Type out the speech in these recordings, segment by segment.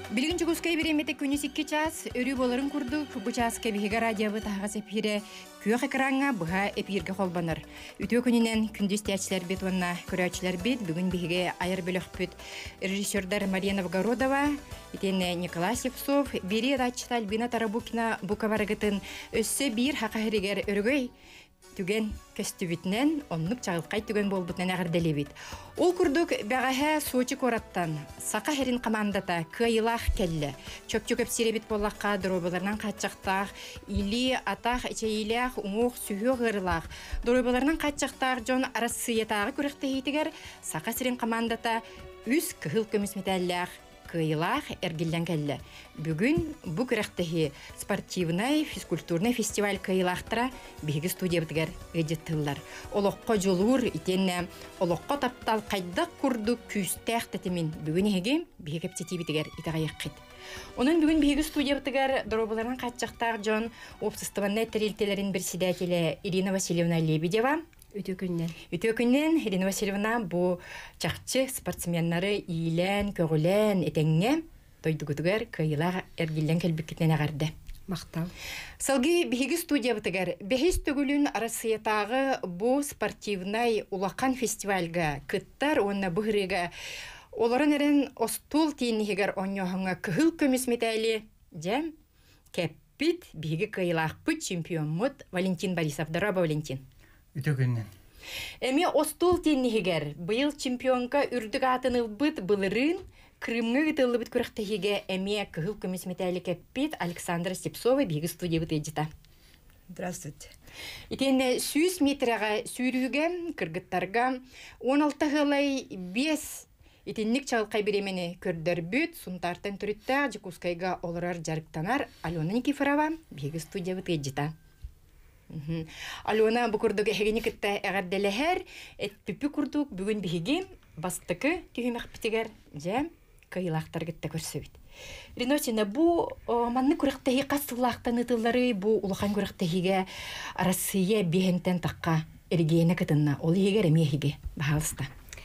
Билгин чугускай биремете күнүс 2 час өрү боларын курдук. Бу час кебиге радиобы тагас эпире күйөк экранга быга эпирге холбаныр. Үтө күнүнен күндүз тәчләр бит онна көрөчләр бит бүгүн биге айыр бөлөкпүт. Режиссердар Мария Новгородова, итене Николай Севцов, бери рачта Альбина Тарабукина букаварагытын өссө бир хакахиригер өргөй түген көстүбүтнен оннук чагылкай түген болбутнан агырделебит. Ол курдук багаха Сочи кораттан сака херин командата кыйлах келле. Чөпчөкөп сиребит боллакка дробаларынан каччактак или атах эчейлях уңук сүйө гырлах. Дробаларынан каччактак жон Россиятагы күрөктейтигер сака сирин командата үз кыгыл көмүс металлах кыйлах эргилден келле. Бүгүн бу күрөктеги спортивный физкультурный фестиваль кыйлахтара биги студиябытыгар эжеттилар. Олокко жолур итенне олокко таптал кайдак курду күстәх тетимин бүгүн эге биги кептетибитигер итагайыккыт. Онун бүгүн биги студиябытыгар дробалардан каччактар жон обществонный терилтелерин председателе Ирина Васильевна Лебедева. Үтө күннен Ирина Васильевна бу чакчы спортсменнары ийлен, көгүлен, этеңге тойдугутугар кыйла эргилен келбиккетен агарды. Мактал. Салги биги студиябытыгар бехис төгүлүн Россиятагы бу спортивный улакан фестивальга кыттар онна быгырыга оларын эрен остул тииннигер оньохонга кыгыл көмүс метали жем кеппит биги кыйлакпы чемпионмут Валентин Борисов. Здорово, Валентин. Үтө күннен. Эми остул тииннигер быйыл чемпионка үрдүк атынылбыт былырын Крымга гытылыбыт күрөктегиге эми кыгыл көмүс метали кеппит Александра Степцова биги студиябыт эжита. Здравствуйте. Итенне 100 метрага сүйрүүгө кыргыттарга 16 гылай 5 итинник чалкай биремени көрдөрбүт сунтартын түрүттө Жекускайга олорар жарыктанар Алена Никифорова биги студиябыт эжита. Алена бу курдук эгени кытта эгерделехер эппипи курдук бүгүн биги бастыкы түймөкпитигер же кыйлактар кытта көрсөбүт. Риночина бу манны күрөктеги кастылактан ытыллары бу улахан күрөктегиге Россия бехентен такка эргене кытынна ол егер эмиеге баалыста.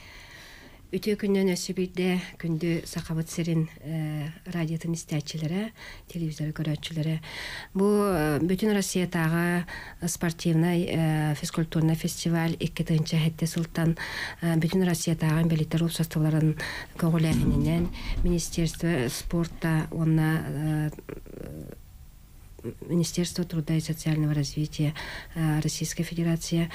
Үтө күннен өсүбүдө күндү сакабыт серин радиотун истечилери, телевизор көрөчүлөрү бу бүтүн Россиятагы спортивный физкультурный фестиваль 2-нчы хетте султан бүтүн Россиятагы белитер обществолорун көгүлэхинен Министерство спорта онна Министерство труда и социального развития Российской Федерации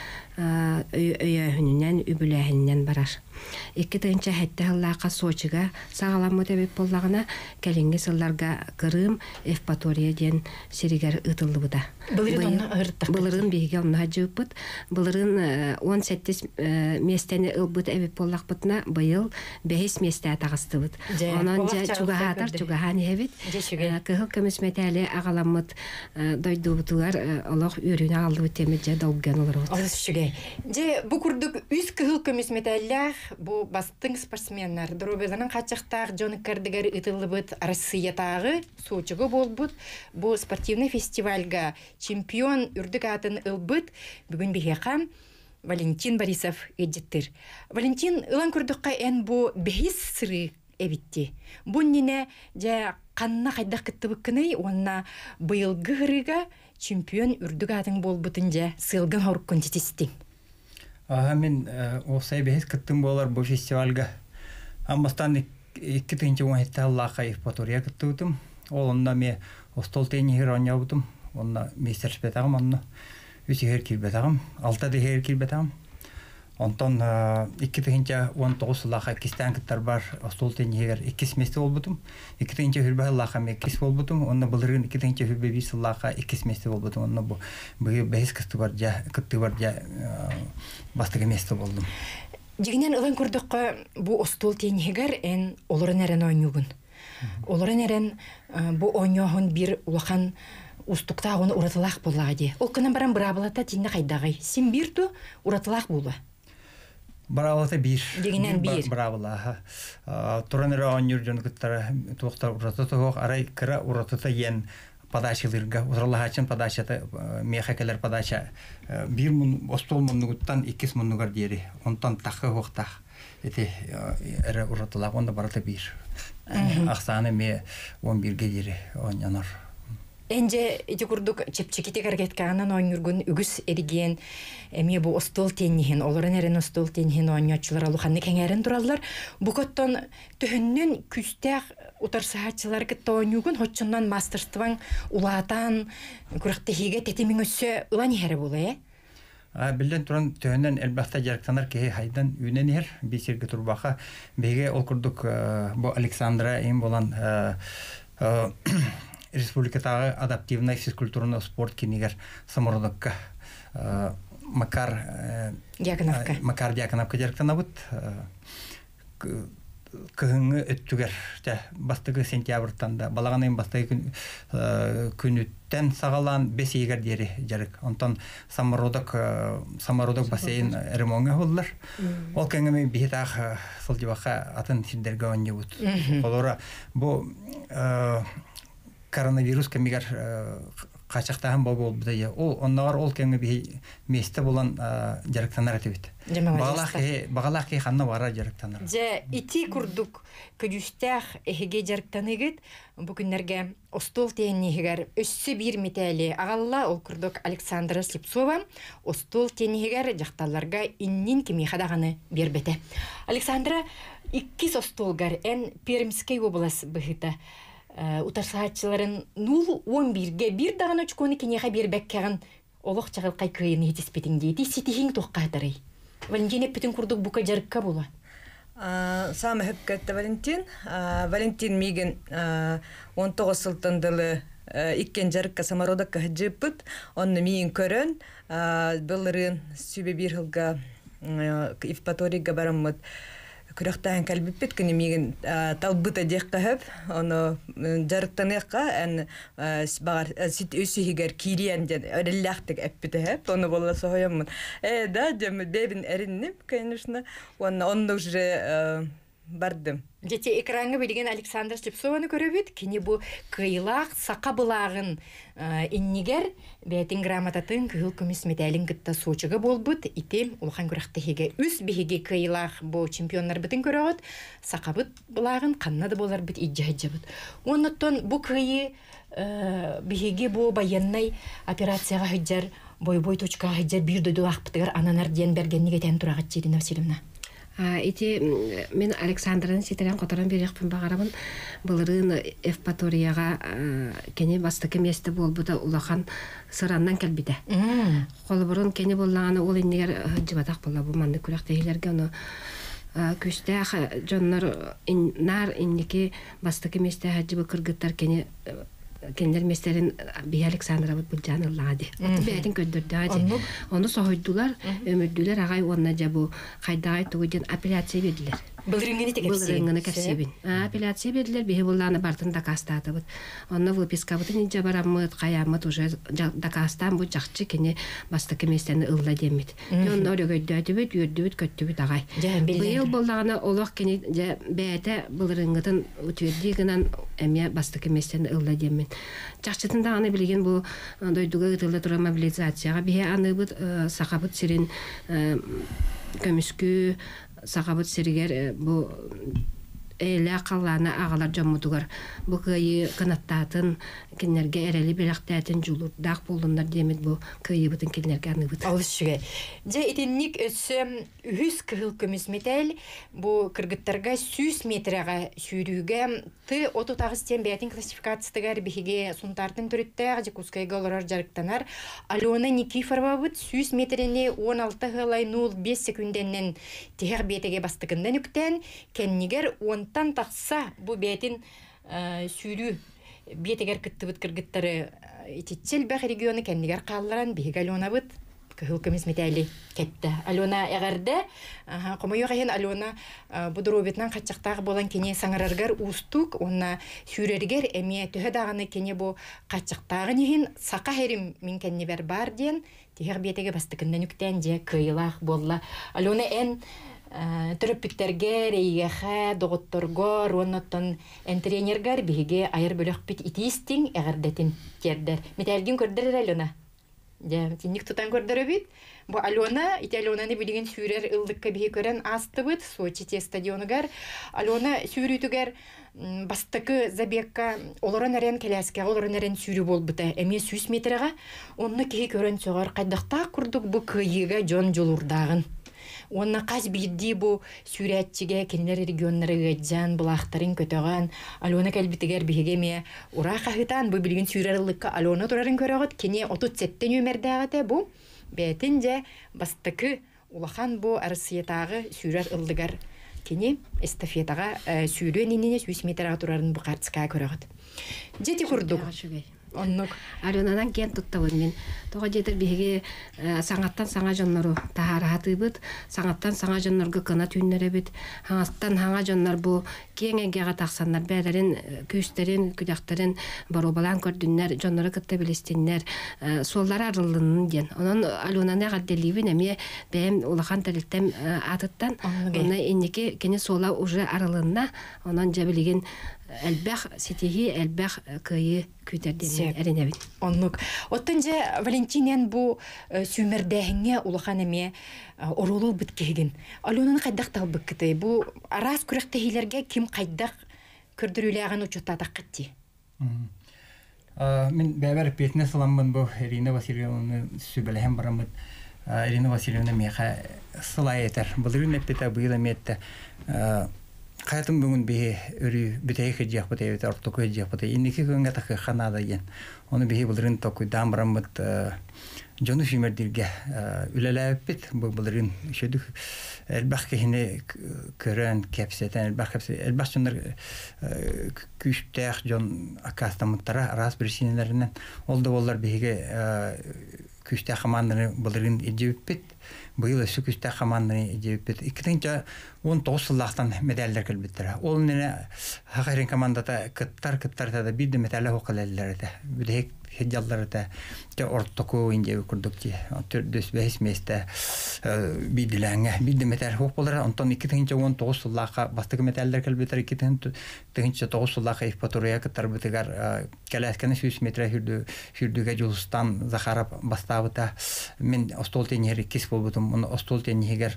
өйөһүнүнен үбүлэһинен барар. 2-нчы хетте халлака Сочига сагаламмы деп боллагына келинге сылларга Крым, Евпатория ден серигер ытыллыбыда. Былырын биге онна жыппыт. Былырын 17 местени ылбыт эбип боллакпытына быйыл 5 месте тагыстыбыт. Онон чугахатар чугахани эбит. Кыгыл көмүс метали агаламмыт дойдубутугар Аллах үрүнө алды темеже долган олор. Алышыгай. Же бу курдук үз кыгыл көмүс металлах бу бастың спортсменнар дробеланын качактар жоны кардыгар ытылыбыт Россиятагы Сочиго болбут бу спортивный фестивальга чемпион үрдүк атын ылбыт бүгүн бихекам Валентин Борисов эжиттир. Валентин ылан күрдүккө эн бу бехис сыры эбитти. Бу нене же канна кайдак кыттыбыккыны онна быйылгы гырыга чемпион үрдүк атын болбутун же сылгын хоруккун тетистин. Мен осай бехис кыттым болар бу фестивальга. Аммастан 2-нчы университетте Аллаха Евпатория кыттыбытым. Олонда ме остол тенигер оньябытым. Онна мейстерспетагым, онна үсигер килбетагым, 6-дегер килбетагым. Онтон 2-нчы 19 Аллаха кистен кыттар бар остол тенигер 2 месте болбутум. 2-нчы хүрбе Аллаха ме 2 болбутум. Онна былырын 2-нчы хүрбе 5 Аллаха 2 месте болбутум. Онна бу бехис кытты бар жа бастыгы месте болдум. Жигинен ылан көрдөккө бу остол тенигер эн олорун эрен ойнугун. Олорун эрен бу ойногун бир улахан устукта оны уратылах боллагы. Ол кынан баран брабалата тинде кайдагы. Син бирту уратылах болу. Бравалата бир. Дегенен бир. Бравала. Туранера онюр жон кыттара токтар уратата арай кыра уратата ен подачалырга уралахачын подачата мехакелер подача бир мун остол муннугуттан 2 муннугар дери. Онтан такы хоктах. Эти эре уратылах онда барата бир. Ақсаны ме 11-ге дері ойнанар. Энже ити курдук чепчеките каргетканан ойнургун үгүс эриген эми бу остол теннихин олорун эрен остол теннихин ойночулар алуханны кеңерин тураллар. Букоттон төһүннүн күстәк утарсаачылар кытта ойнугун хоччуннан мастерствоң улаатан куракты хиге тетимиң өссө улан хере буле. Билден туран төһүннөн элбахта жарыктанар ки хайдан үненер бисерге турбаха беге ол курдук бу Александра эм болан республикатағы адаптивная физкультурный спорт кинигер самородокка Макар Дьяконовка жарыктанабыт кыһыңы өттүгер бастыгы сентябрьтан да балаганын бастыгы күнүттен сагалан 5 егер дери жарык. Онтон самородок бассейн ремонга болдулар. Ол кеңеме бихитах сылжыбака атын синдерге оннебут. Олора бу коронавирус кемигер качактаган бол бизде. Оннар ол кеңе месте болан жарыктанар этебит. Багалахи ханна бара жарыктанар. Же ити курдук көдүстәх эһиге жарыктаныгыт бу күннәргә остол теннигер өссө бир метали агалла ол курдук Александра Слепцова остол теннигер жакталарга иннин кими хадаганы бербете. Александра 2 остолгар эн Пермский область быхыта утарсаачыларын 0-11-ге бир даган очконы кинеха бербеккеген олох чагылкай кыйын етиспетин дейти ситихин тохкатырый. Валентин эппитин курдук бука жарыкка була. Самы хөпкетті Валентин миген 19 сылтындылы иккен жарыкка самородакка жыппыт, онны миин көрөн, былырын сүбе бир хылга Евпаторийга бараммыт. Күрәктән калбиппет кини миген талбыта деккәһәп, аны жарыктаныкка ан багар сит өсүгәр кириен ден өрелләхтек әппетәһәп, аны болла соһаямын. Да, дем бебин эриннем, конечно, онны уже бардым. Жете экранга билген Александр Слепцованы көрөбүт, кини бу кыйлак сака булагын иннигер бетин грамотатын кыл күмүс медалин гытта сочуга болбут, итем улхан күрәктеге үс биһиге кыйлак бу чемпионнар битин көрөгөт, сакабыт булагын каннады болар бит иҗаҗыбыт. Оннотон бу кыйы биһиге бу баяннай операцияга хәҗәр бой точка хәҗәр бир дөдө акпытыр ананар ден бергенниге тен турагат Ирина Васильевна. Ити мен Александраны ситерен которан берекпин багарабын былырын Евпаторияга кене бастыкы месте болбуда улахан сыраннан келбиде. Колбурун кене боллаганы ол иннигер жыбатак болла бу манды күрәктегилерге аны күстә жоннор нар инники бастыкы месте хаҗыбы кыргыттар кене кендер местерин би Александра бу жанылады. Аты бәдин көддөрдө. Оны сойдулар, өмөдүлөр агай онна жабу кайдагай тугуден апелляция бердилер. Былырынгыны кепсебин. Апелляция бердилер, бие булланы бартын дакастатыбыт. Оны выписка бутын инжа барамыт, каямыт уже дакастан бу жакчы кене бастыкы местени ылла демит. Жон өрөгөйдөтүбүт, үрдүбүт, көттүбүт агай. Быйыл буллаганы олох кене бәте былырынгытын үтүрдигинен эме бастыкы местени ылла демит. Чакчытында аны билген бу дойдуга гытылда тура мобилизацияга бие аны бут сакабыт сирин көмүскү сакабыт сиригер бу эле калланы агалар жоммутугар бу кыйы канаттатын кинерге эрели белактатын жулурдак болдундар демет бу кыйыбытын кинерге аныбыт. Алышыга. Же итинник өссөм 100 кыл көмүс металл бу кыргыттарга 100 метрага сүйрүүгө ты отутагыстен бетин классификациятыгар биһиге сунтартын төрүттө жакускайга олорор жарыктанар. Алена Никифорова бут 100 метрени 16 хылай 05 секунденен тегер бетеге бастыгындан үктен кеннигер тан тақса бу бетин сүйрүү бетегер кыттыбыт кыргыттары итичел бах регионы кеннигер калларан биһиге Алена быт кыл көмүс металли кетти. Алена эгерде комойо кайын Алена будуробетнан качактагы болан кене саңараргар устук онна сүйрергер эме төһө даганы кене бу качактагы нихин сака херим мин кенне бар ден тегер бетеге бастыкындан үктен же кыйлах болла. Алена эн төрөппүттерге, рейгеха, доғытторгор, оннаттан энтренергар биге айыр бөлөкпит итистин эгердетин тердер. Металгин көрдер Алена? Я тинник тутан көрдөрөбүт. Бу Алена, Алена билген сүйрер ылдыкка бии көрен астыбыт Сочи стадионугар. Алена сүйрүтүгер бастыкы забегка олорон арен келеске олорон арен сүйрү болбута. Эме 100 метрга онны кии көрөн сөгөр кайдакта курдук бу кыйыга жон жолурдагын. Онна каз бидди бу сүрәтчиге кенлер регионнары гыджан булактарын көтөгөн Алена калбитигер бигеме ура кахытан бу билген сүрәрлыкка Алена турарын көрөгөт кене 37 нөмердагы бу бетинже бастыкы улахан бу арсыятагы сүрәр ылдыгар кене эстафетага сүрөнинне 100 метрга турарын бу картска көрөгөт. Жети курдук. Оннук Аленадан кен туттабын мен. Тога жетер биге саңаттан саңа жоннору тахаратыбыт, саңаттан саңа жоннорго кына түннөрөбүт. Хаңастан хаңа жоннор бу кеңегега таксаннар бәдәрен, күстерин, күдәктәрен барубалан көрдүннәр, жоннору кытта билестиннәр, соллары арылынын ден. Онон Аленаны гадделибин эме бәм улахан тәлиттем атыттан, оны иннеке кене сола уже арылынна, онон жабилеген әлбәх сетеги әлбәх кыйы күтәрден әренәбин. Оннук. Оттанжа Валентинен бу сүмердәһеңе улахан эме оролу биткеген. Аленаны кайдак талбык кыты. Бу арас күрәктәһиләргә ким кайдак көрдүрүләгән учутта тақытти. Мен бәбәр петне саламмын бу Ирина Васильевна сүбеләһәм барамыт. Ирина Васильевна меха сылай этер. Булырын эппетә быйла метте. Кайтым бүгін бе өрі бітей хеджек бітей, ортоқ хеджек бітей. Иннекі көнге тақы қанада ен. Оны бе бұлырын тоқы дамбырамыд жону шүймердерге үлеләіп бет. Бұлырын шөдік әлбәқ кехіне көрін кәпсетен, әлбәқ жондар күштәқ жон акастамыттара арас бір сенелерінен. Олды олар беге күштәқ қамандыны бұлырын еджеуіп бет. Быйыл өсі күстә команданы җибет. 2019 еллардан медальләр килбеттер. Ул менә хакырын командада кыттар да бир медаль хокыллар да. Бидек хеҗаллар да. Те ортоку инде күрдүкти. 4-5 месте бидиләңгә. Бир медаль хокыллар. Антон 2019 елларга бастыгы медальләр килбеттер. 2019 елларга Евпатория кыттар битегәр кәләскәне 100 метр хирдүгә Җулстан Захаров бастабыта. Мен остолтенер кис булбутум. Оны остолтенегер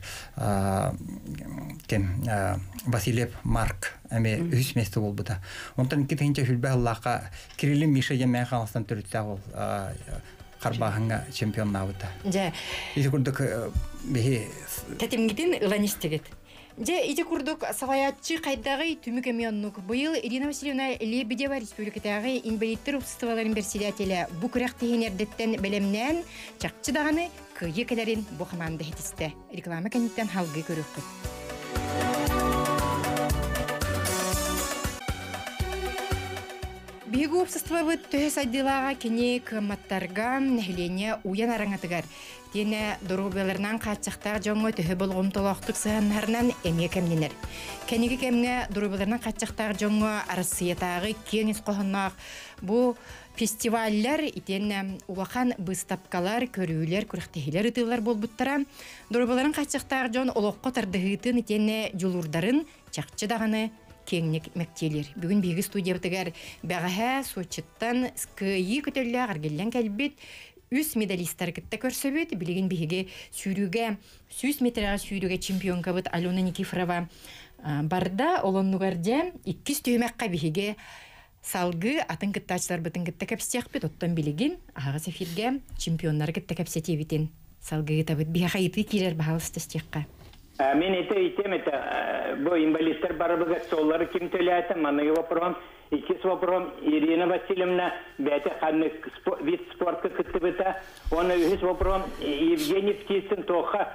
Василев Марк әме 100 месте болбута. Онтан китенче хүлбә Аллаһка Кирилл Миша яман халыстан төрүттә ул Карбаханга чемпион набыта. Жа. Иде күрдүк бе Тәтимгидин ыланистегет. Же иде күрдүк саваятчы кайдагы түмүк эмионнук. Быйыл Ирина Васильевна Лебедева республикадагы инвалидтер обществоларын председателе бу күрәктегенердеттен белемнән чакчыдаганы кыйыкелерин бу команда хетисте. Реклама кенеттен халгы көрөккү. Бигу обществовы төһөс айдылага кене кыматтарга нәһлене уян араңатыгар. Тене дорубелернан качактар жоңго төһө болгом толоктук сыганнарынан эме кемненер. Кенеге кемне дорубелернан качактар жоңго арсыятагы кеңес кохоннак бу фестивальлер итен улахан выставкалар, көрүүлөр, күрәктәһиләр ытылар болбуттара. Дорубелернан качактар жон олокко тардыгытын итене жулурдарын чакчыдаганы кеңнек мәктелер. Бүгін биги студиябытыгар бәғәһә Сочиттан кыйы көтөллә аргеллән кәлбит 3 медалисттар кытта көрсөбөт. Билеген биге сүйрүгә 100 метрга сүйрүгә чемпионка бит Алена Никифорова барда олоннугарда 2 төймәккә биге салгы атын кыттачлар битен кытта кәпсәк бит оттан билеген ага сефиргә чемпионнар кытта кәпсәте битен салгы табыт биге хайты килер баһалыстыкка. Мен бу инвалидтер барабыга соллары ким төләтә, маны вопрос, икис вопрос Ирина Васильевна бәте ханны вид спортка кытыбыта, оны үз вопрос Евгений Птицын тоха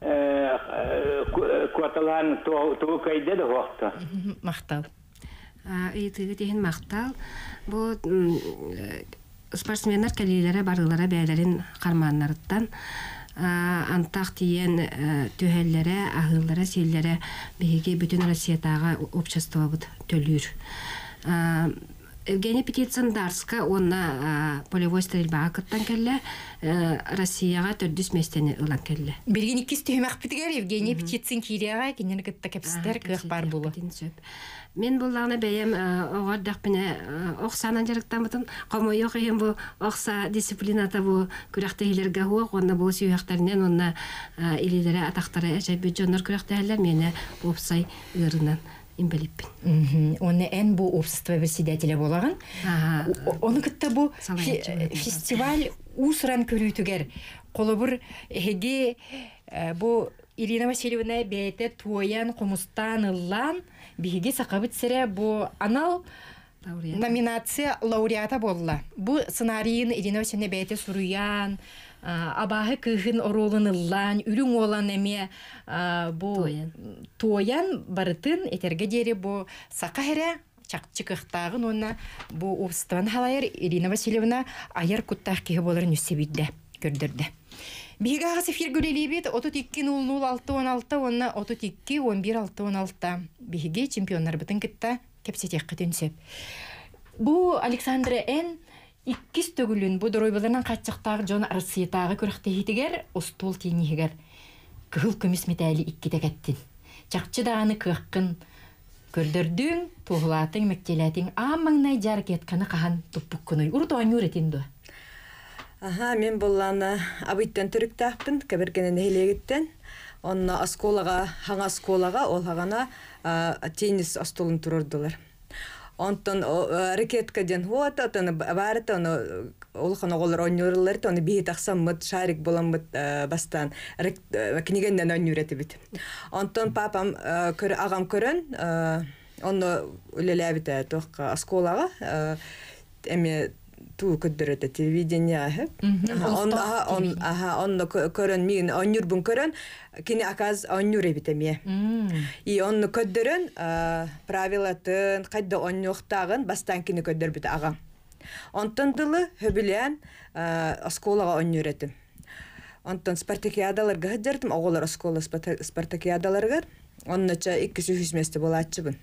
кваталан то кайда да вакытта. Мактал. Итеген мактал. Бу спортсменнар кәлиләре барылары бәйләрен карманнарыттан антақ тиен төһәлләре, ахыллары, селләре биге бүтін Россиятағы общество бұд төлүр. Евгений Петицын Дарска, онна полевой стрельба кыттан келле, Россияға 400 местені ылан келле. Билген иккис түймәк битигер Евгений Петицын кирега кинен кытта кепстер кык бар булу. Мен буллағына бәйем оғардақ біне оқсанан жарықтан бұтын, қомой оқ ем бұл оқса дисциплината бұл күрәқті елерге хуақ, онна бұл сүйіқтарінен, онна илелері атақтары әжай бюджонлар күрәқті әлер, мені опсай ұрынан имбелиппин. Оны ән бұл общество председателя болаган. Оны кытта бұл фестиваль усыран көрүйтүгер. Қолы бір әге бұл Ирина Васильевна бәйті туян қомыстан ыллан биһиги сақабыт сірі бұл анал номинация лауреата болла. Бұл сценарийын Ирина Васильевна бәйті сұруян, абағы күйін оролын ыллан, үлің олан әме бұл туян барытын етерге дері бұл сақа әрі чақчықықтағын онна бұл обстан халайыр Ирина Васильевна айыр күттақ кейі боларын үсебейді көрдірді. Биһиги ағасы фиргүлелебет 32-00-6-16, онна 32-11-6-16. Биһиги чемпионнар бытын кытта кепсетекке түнсеп. Бу Александра Н. Иккис төгүлүн бу доройбаларынан каччактагы жон арсыйтагы көрөктехитигер остол теңигер. Кыл көмүс метали икките кеттин. Чакчы даганы кыккын көрдөрдүң, тугулатың, мектелатың амаңнай жаркетканы кахан туппуккуной. Урто анюретинду. Мен болланы абыйттан түріктақпын, кәбіргенен әйлегіттен. Онна асколаға, хаңа асколаға, ол хағана теннис астолын тұрырдылар. Онтон ракетка ден хуата, отаны барыты, олқаны олар ойнырылар, оны бейт ақсаммыд, шарик боламмыд бастан, книгенден ойнюреті біт. Онтон папам ағам көрін, оны өлеләбіті тоққа асколаға, әме туу көддөрөтө телевидение ахып. Онно көрөн мен оннюрбун көрөн кини аказ оннюр эбитеме. И онно көддөрөн правилатын кайда оннуктагын бастан кини көддөрбүт ага. Онтон дылы хөбүлән асколага оннюретим. Онтон спартакиадаларга хаддырдым, оголор аскола спартакиадаларга. Онноча 200 месте болачыбын.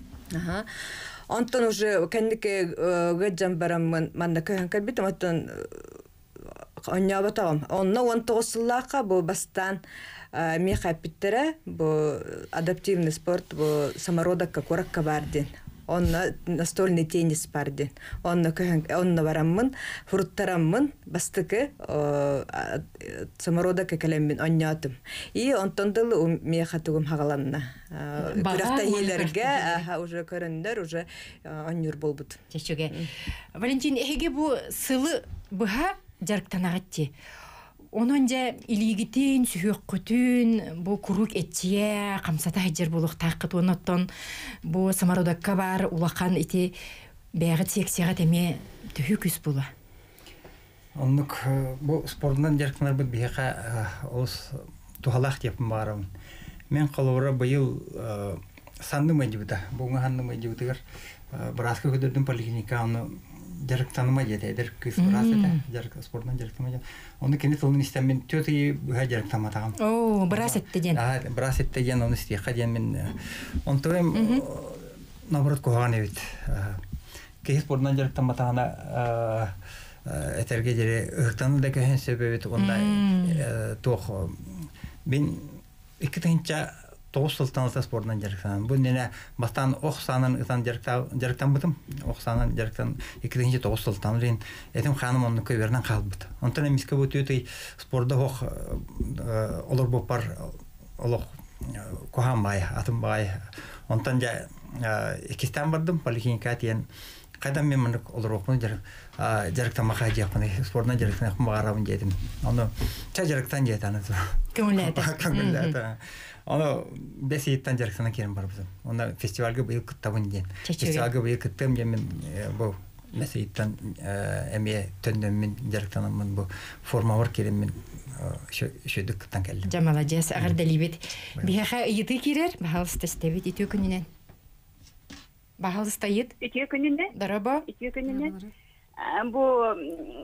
Онтон уже кәндіке ғаджан барамын манда көйін кәлбетім, онтон оңя батағым. Онна 19 сыллаққа бұл бастан мен қайпеттері, бұл адаптивный спорт, бұл самородакка коракка барден. Онна настольный теннис барден. Онна барамын, фруттарамын, бастықы самородакка кәлембен оңятым. И онтон дылы мен қатығым хағаланна. Күрәқта елерге уже көріндер, уже оңюр болбуд. Чечуге. Валентин, әйге бұл сылы бұға жарықтан ағатти. Onun ja iligitин сүйөк көтүн бу курук этчие камсата хажер булук такыт онотон бу самародакка бар улакан ити бәгы тексига теме төһү күс була. Оннук бу спортунан жаркынар бу бияка ос тухалак деп барам. Мен калора быйыл санны мәҗүдә. Буңа ханны мәҗүдәгәр браска көдөрдүн поликлиника аны жарыктанма жетедер күс брасата жарык спортунан жарыктанма. Оны кенет олын истемен төти буга жарыктанма тагам. О, брасетте ден. Брасетте ден оны истеха ден мен онтоем наоборот коган эбит. Кес спортунан жарыктанма тагана этерге жере ыктаны да көһөн себеби онда тох мен икитинча тоғыстылтанылса спортынан жарықтан. Бұл нене бастан оқсанын ұтан жарықтан бұдым. Оқсанын жарықтан 2-ші тоғыстылтан дейін. Әтім қаным оның көйверінен қалбыд. Онтан әмеске бұты өтей спорда оқ олар бұппар олық кохан бай, атым бай. Онтан жа екістен бардым, поликлиника тиен. Қайдан мен мұнық олар оқыны жарықтан мақай жеқпын. Спортынан жарықтан еқпін бағарабын дедім. Оны ча жарықтан жетаны. Көңілі Оны 5 еттен жарықтана керім бар бұзым. Оны фестивальға бұйыл күттабын ден. Фестивальға бұйыл күттім ден мен бұл мәсі еттен әме төнден мен жарықтанамын бұл форма бар керім мен шөйдік күттен кәлдім. Жамала жас, ағыр дәлебет. Бияға үйеті керер, бағалысты істебет ете күнінен. Бағалысты ет? Ете күнінде? Дараба? Ете күнінде? Бұл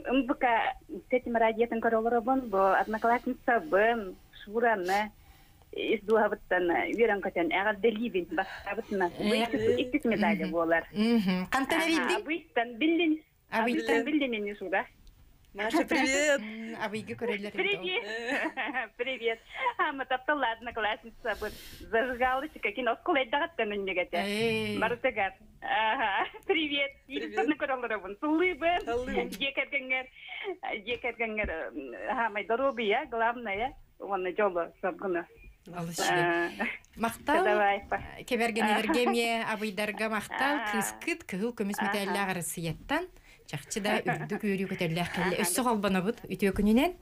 ұмбыка сетім радиятын көрілері бұн, бұл одноклассница бұн, шураны, издуhabыттан үйрен көтен әғар деливин басабытына. Иккис медали болар. Қантан әбейдің? Абыйттан білден. Абыйттан білден суда. Маша, привет! Абыйге көрелер. Привет! Привет! Мы топтала одноклассница, зажигалочка, кино, скулайдағаттан үннегеті. Марутагар. Привет! Ирістаны көралырабын. Сулыбын. Екергенгер. Хамай дорубия, главная. Оны жолы сабгыны. Мақтал, кебергенелерге ме абыйдарға мақтал, кыскыт, кығыл көміс металлағыры сияттан. Чақчыда үрді көрі көтерләқ кәлі. Өссі қалбана бұд, үті өкінінен?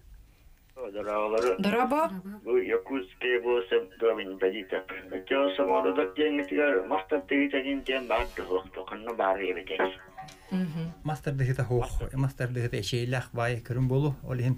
Дұрабы? Бұл Якутская болсам дұғын бәдейті. Өтеосам орыдық жеңітігер мастар дегітәген ден бақты хоқты, қанны бары ебетек. Мастар дегіті хоқ, мастар дегіті әшейләқ бай көрін болу. Олығын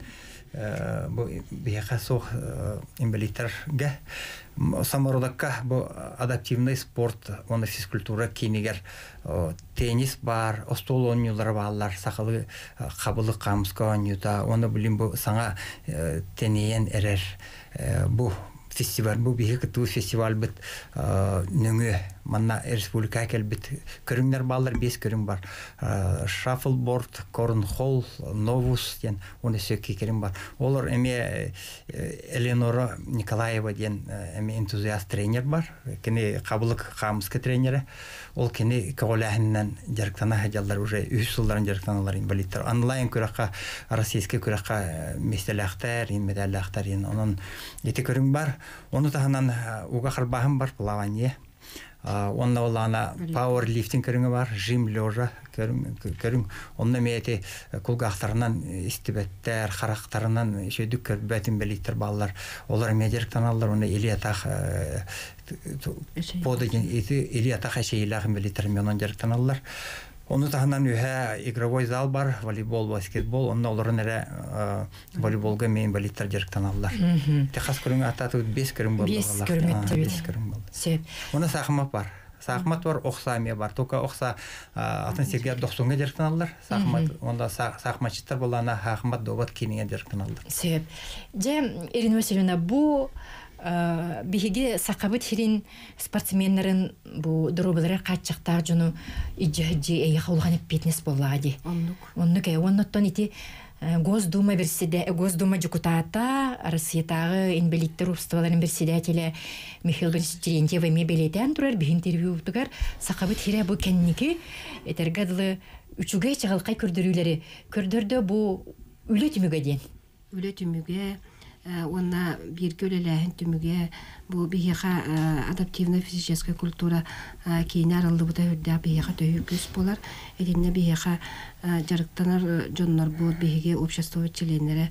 бияқа соқ инвалидтарға самородакка бу адаптивный спорт, оны физкультура кинигер теннис бар, остол ойнулар баллар, сақалы қабылы қамысқа ойнута, оны білім бу саңа тенейен әрер бу фестиваль, бу биһи кытуу фестиваль бит нөңө манна республика келбит көрүңнөр баллар 5 көрүң бар. Шаффлборд, корнхолл, новус ден оны сөкки керим бар. Олар эме Эленора Николаева ден эме энтузиаст тренер бар. Кене кабылык камыска тренери. Ол кене колахыннан жарыктана хажалдар уже 3 жылдан жарыктаналар инвалидтер. Онлайн көрөккө российский көрөккө местелактар, медалактар онун эти көрүң бар. Оны таханан уга харбахым бар плавание. Онна олана пауэрлифтинг көрүңү бар, жим лежа көрүң. Онна мети кулгактарынан истибеттер, характарынан шөйдүк көрбөтүн белиттер баллар. Олар медерктаналар, оны Илиятах подеген Илиятах шейлах белиттер менен жарыктаналар. Оны таханан үһә игровой зал бар, волейбол, баскетбол, онна оларын әрі волейболға мен болиттар жарықтаналар. Техас көріңі ататы 5 көрің болды. 5 көрім болды. Оны сақымат бар. Сақымат бар, оқсамия бар. Тоқа оқса 68-ге 90-ға жарықтаналар. Онда сақыматшыттар болана хақымат добат кенеге жарықтаналар. Сеп. Ирина Васильевна, бұл биһиги сақабыт хирин спортсменнерин бу дробалары каччактар жуну иҗаһи эйхулган фитнес боллади. Оннук онноттон ити Госдума Госдума депутата Россиядагы инвалидтер обществоларын председателе Михаил Борисович Терентьева мебелетен турар би интервью тугар сақабыт хире бу кенники этергадылы үчүгө чыгалкай көрдөрдө бу үлөтүмүгө ден. Үлөтүмүгө Онна bir kölelәһен түмүгә бу бияха адаптивная физическая культура кейнәр алды бута үрдә бияха төһүкүс болар. Эдинне бияха жарыктанар жоннор бу биһиге общество членлери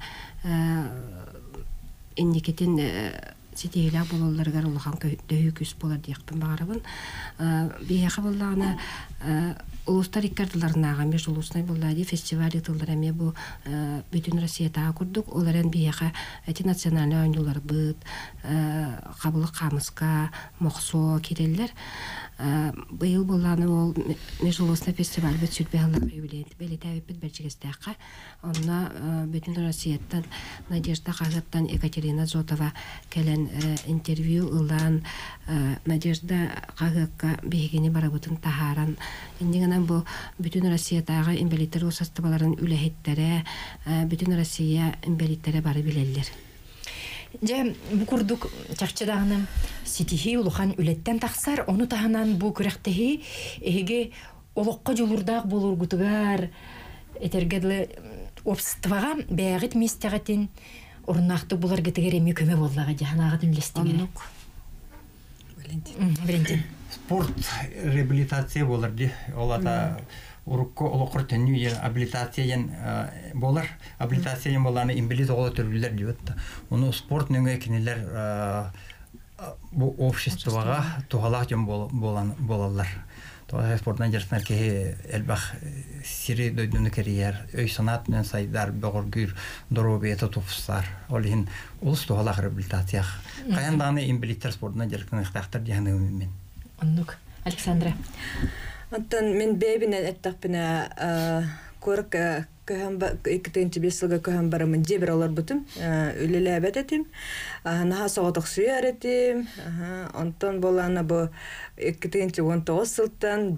индикетин сетейлә бололарга улахан төһүкүс болар диякпын багарабын. Бияха боллагына улустар иккардыларынага меж улусный боллади фестиваль тылдыраме бу бүтүн Россияда курдук. Оларен бияха эти национальный ойнулар быт, кабылык камыска, моксо киреллер. Быйыл болланы ол меж улусный фестиваль бит сүтбеаллар юбилейт белетәбит бит берчигестәкка. Онна бүтүн Россиядан Надежда Казаттан Екатерина Зотова келен интервью ылан Надежда Казакка бигени барабытын тахаран индигенен бу бүтүн Россиядагы инвалидтер состабаларын үлехеттере бүтүн Россия инвалидтере бары билеллер. Же бу курдук чакчыдагының ситихи улухан үлеттен тақсар, оны таханан бу күрәктеһи эге олоққа жолурдақ болур гутугар этергедле обществага бәгыт мистагатын урнақты булар гетегереме көмө боллага жаханагы үлестиге. Валентин. Спорт реабилитация болар ди. Олата урукко олоқыр төннү абилитацияден болар. Абилитацияден боланы инвалид ола төрлүлөр дип. Оны спорт нөңө кинелер бу обществога тугалак жөн болалар. Тоға спорттан жарсынар ке элбах сири дөйдүнү керияр, өй санат мен сайдар, бөгөргүр, доробиета туфсар. Олихин улус тугалак реабилитациях. Каянданы инвалидтер спортынан жарсынар ихтақтар дияны өммен. Оннук. Александра. Антон мен бебинен эттақпина көрік 2005 көһәм барамын жебер алар бутум үлеләбәт этим наха соғытық сүйәр этим онтон болана бу 2019 сылтан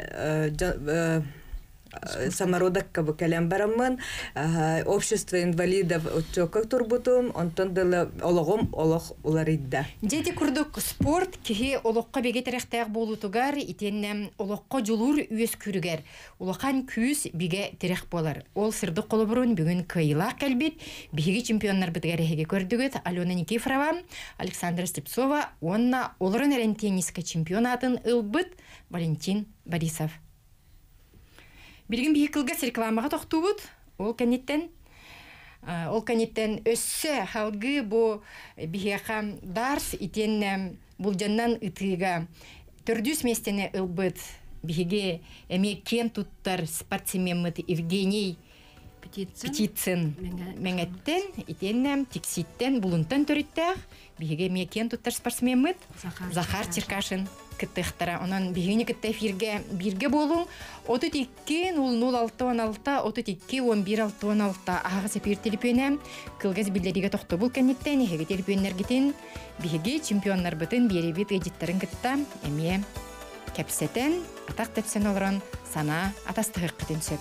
самородокка бу калям барамын общество инвалидов отчокка турбутум онтон дылы ологом олох уларыйда Дети курдук спорт кихи олоққа бегетерехтәк болутугар итеннем олоққа жулур үйес күрігер. Улақан күйіс биге терех болар. Ол сырды қолы бұрын бүгін кайла кәлбет биге чемпионнар бітігәрі көрдігіт Алена Никифорова, Александра Степцова, онна олырын әрен тенниска чемпионатын ылбыт Валентин Борисов. Билгин бихикылга рекламаға тоқтуыт, ол кәнеттен өссі халгы бу бихеха дарс итен булжаннан ытыга төрдүс местене ылбыт бихиге эме кен туттар спортсменмыт Евгений Птицын меңеттен итеннем тикситтен булунтан төрүттәк бихиге эме кен туттар спортсменмыт Захар Черкашин кыттыхтара онан бигини кытта эфирге бирге болуң 32-00-16-32-11-16 ага сепир телефоны кылгыз билдериге токто бул кенеттен эге телефоннергитин биге чемпионнар бытын беребит эдиттерин кытта эме кепсетен атак тепсен олорон сана атастыгы кытын сөп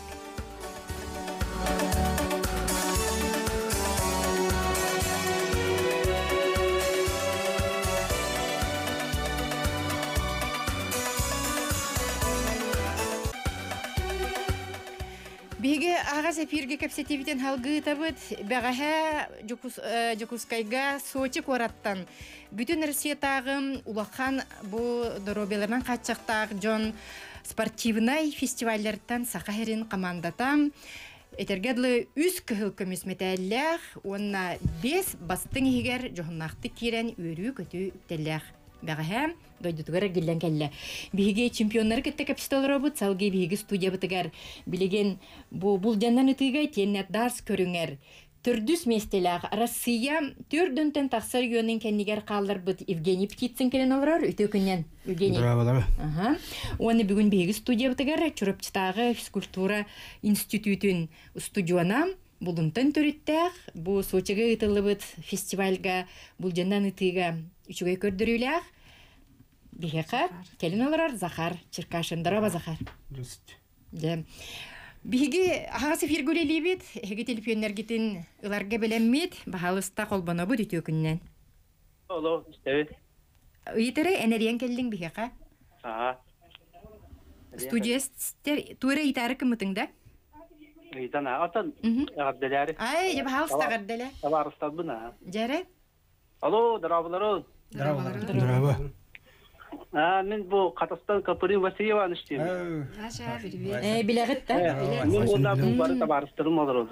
Биге ага сепирге кепсетивитен халгы табыт бәгаһә Жукускайга Сочи кораттан бүтүн Россиятагы улахан бу доробелернан каччактак жон спортивный фестивальлерден сахарин командатам этергедлы үс кыһыл көмүсметәлләр онна 5 бастың егер жохнакты кирен өрү көтү үттелләр бәгаһә дойдутугар геллән кәллә. Биге чемпионнар китте капиталлар бу салгы биге студия битгәр билеген бу булҗаннан итегә теннәт дарс көрүңәр. Төрдүс местеләр Россия төрдөнтен тахсар йөнен кәннигәр калдыр бит Евгений Птицын келен алар үтө көннән Евгений. Браво. Ага. Оны бүген биге студия битгәр Чурапчтагы физкультура институтын студионам булунтан төрүттәк бу Сочига итылыбыт фестивальга булҗаннан итегә үчүгә көрдүрүләр. Бихека, келин алар Захар Черкашин. Здорово, Захар. Здравствуйте. Да. Биге ағасы фиргулели бит, эге телефоннергитин ыларга белеммит, бахалыста колбана бу дитө күннән. Алло, истебит. Ыйтере энерген келдиң бихека. Ага. Студиестер туре итары кымытыңда? Ыйтана, атын Абделяри. Ай, я бахалыста гарделе. Табарыстан буна. Жаре? Алло, здраволар. Здорово. Мен бу Катастан Капырин Васильева аныштым. Аша, привет. Билегит та. Мен онда бу бары табарыстырым алыр.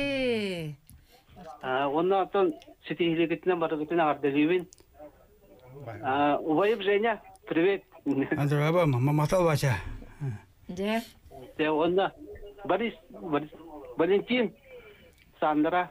Онда атын сетихилегитинен барыгытын Арделивин. Увайып Женя, привет. Здорово, Матал Вася. Да. Онда Борис, Валентин, Сандра.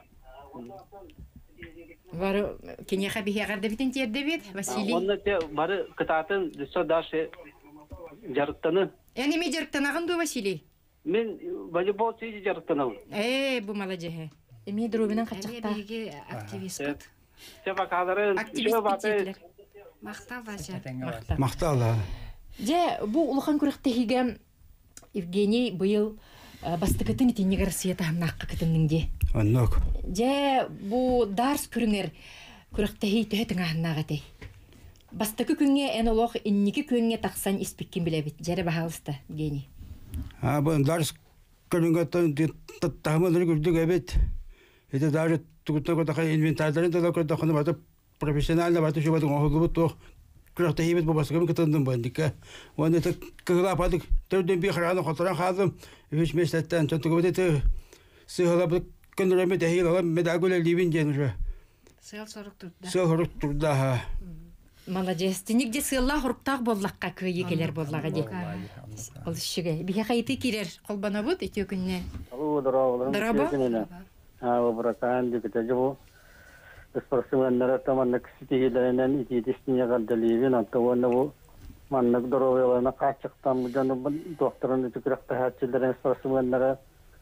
Вару кенеха бихегарда битен терде бит, Василий. Онда те бары кытатын десе даше жарыктаны. Яни ме жарыктанаган ду Василий? Мен волейбол чейи жарыктанам. Бу маладжеhe. Эми дробинан качакта. Биге активист. Сева кадарын, Активист. Мактал Вася. Мақтал. Же бу улахан күрәктәһигә Евгений быел бастыкытын итиннеге Россията хамнакка кытынныңде. Оннок. Же бу дарс күрүңер күрәктәһи төһәтең ахнагаты. Бастыкы күнгә энолог инники күнгә таксан испеккин билебит. Жере бахалыста Евгений. Бу дарс көрүнгөтөн тамылыр күрдүк эбет. Это даже тугутога да инвентарьдарын да көрдөхөн бата профессионально бата шубатын оһулубут тох күрәктәһи бит бу баскым кытындым бандика. Оны да кыгыла падык төрдөн би храны хотаран хазым. Үч месеттен чөнтүгө бит сыгылап көндөрөмө дәһил медагөле ливин денү. Сел 44-да. Сел 44-да. Молодец. Ты нигде сыла хурптак боллакка кыйгелер боллага ди. Ол ишеге. Бихе хайты кирер. Колбана бут ите күннән. Алло, здорово. Выбракан дикетежу. Спортсменнер таманнык ситигилеринен итидистине гадделивин антуоннабу маннык доровелана качыктан жаны докторун түкүрөктө хатчылдарын спортсменнер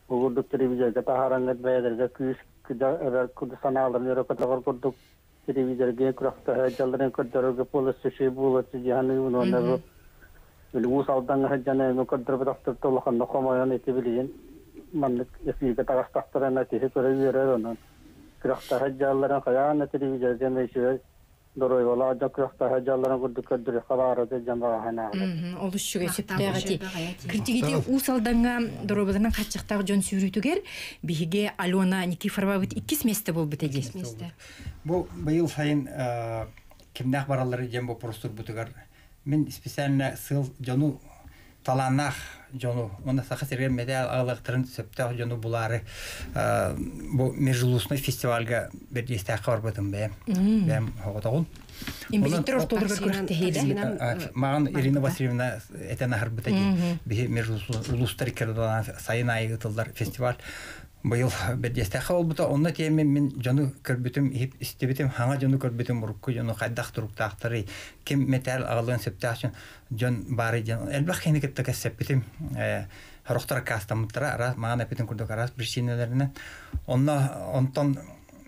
Uğurduk televizyon taharangat bayadırga küs Kürdistan'ın Europa'da kurduk televizyon kurakta hacalların kurdarıga polisi şey bulası cihanı bunu böyle usaldan hacana kurdarıp daftar olakan dokumayan etebilin manlık efirge tagastaktarana tehe görebilir onun kurakta hacalların kayana televizyon meşhur Doroy wala aja kurakta hacalların kurduk kurdur kabarada jamba hana Олушчуга сөптөгати. Киртигити усалданга доробадан каччактагы жон сүрүтүгер биге Алена Никифорова бит 2 месте болбут эди. Бу быйыл сайын кимнах баралары жем бу простор бутугар. Мен специально сыл жону таланах жону оны сахасырга медал алыктырын сөптө жону булары бу межлусный фестивальга бердесте карбатым бе. Бем хоготогун. Имбилиттер ортолорга көрөктө хейде. Маған Ирина Васильевна этена харбыта бе межлустар кердалан сайын айгытылдар фестиваль. Быйыл бердесте калбыта онна теме мен жону көрбүтүм истебитим хаңа жону көрбүтүм урукку жону кайдак туруктактыры ким металл алын септачын жон бары жон элбах хенекетте кесепитим харохтар кастамтра раз мага напитин курдук раз причиналарынан онтон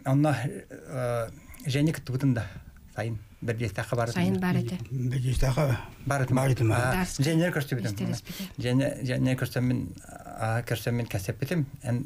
жене кеттибитинда сайын бердесте кабар Сайын бар эте. Бердесте бар жене көрсөбүтүм жене көрсөмүн кесепитим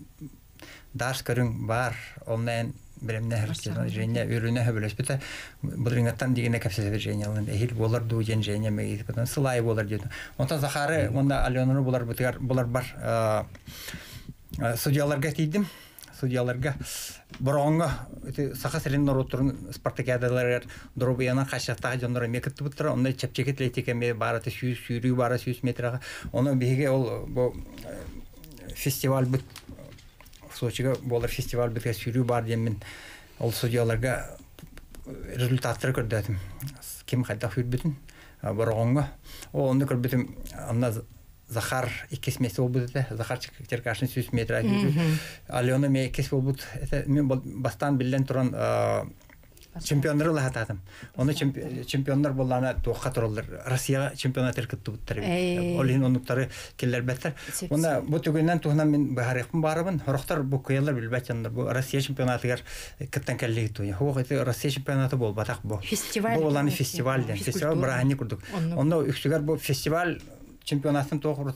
Даш көрүң бар, оннан биремне хәрсен жене үрүнө хөбөлөспүтө. Булрингаттан дигене капсалар женелен эхил болар ду жене меги потом сылай болар деді. Онта Захары, онда Аленаны болар бар судьяларга тийдим. Судьяларга бұрынғы сақасырын нұрыттырын спартакиадалар дұрубияна қашақтағы жондары мекітті бұттыра, онда чепчекет лейтекеме бараты сүйрүү бара 100 метраға. Оны бейге ол фестиваль бұт, Сочиға болар фестиваль бұтқа сүйрүү бар деймін, ол судьяларга результаттары көрдетім. Кем қайдақ үрбітін бұрынғы. Оны көрбетім, анна Захар 2 месяцев был это, Захар Черкашин 100 метров. Алена мне 2 был это, мы бастан билен туран чемпионнар лахататым. Он чемпионнар был на то хатроller. Россия чемпионат эркетту буттар. Олин онуктары келлер беттер. Онда бу түгеннән туһнан мен бахарыкым барыбын. Хорохтар бу кыялар билбәтчәннәр. Бу Россия чемпионатыгар кеттән келлеги туя. Ху это Россия чемпионаты бул батак бу. Фестиваль. Бу уланы фестиваль. Фестиваль брахани курдук. Онда үксүгәр бу фестиваль чемпионатын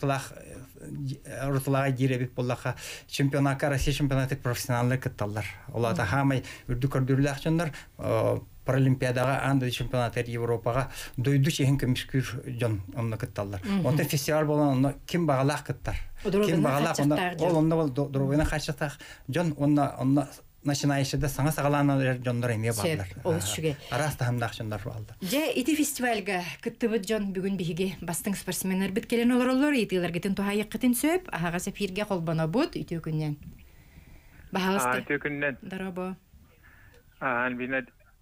руталага жиребип боллаха чемпионатка Россия чемпионаты профессионаллар кытталлар. Оларда хамай үрдү көрдүрлөр акчандар паралимпиадага анда чемпионаттар Европага дойду чейин көмүскүр жон онна кытталлар. Онда фестиваль болгон ким багалак кыттар. Ким багалак ол онда дровена хачатак жон онна начинающийда саңа сагаланар жондар эме барлар. Араста хамдак жондар балдар. Же ити фестивальга кыттыбыт жон бүгүн биге бастың спортсмендер бит келен олор итилерге тен тухай кытын сөп, ага сефирге колбана бут ити күннен. Бахалысты. Ити күннен. Дарабо. Албина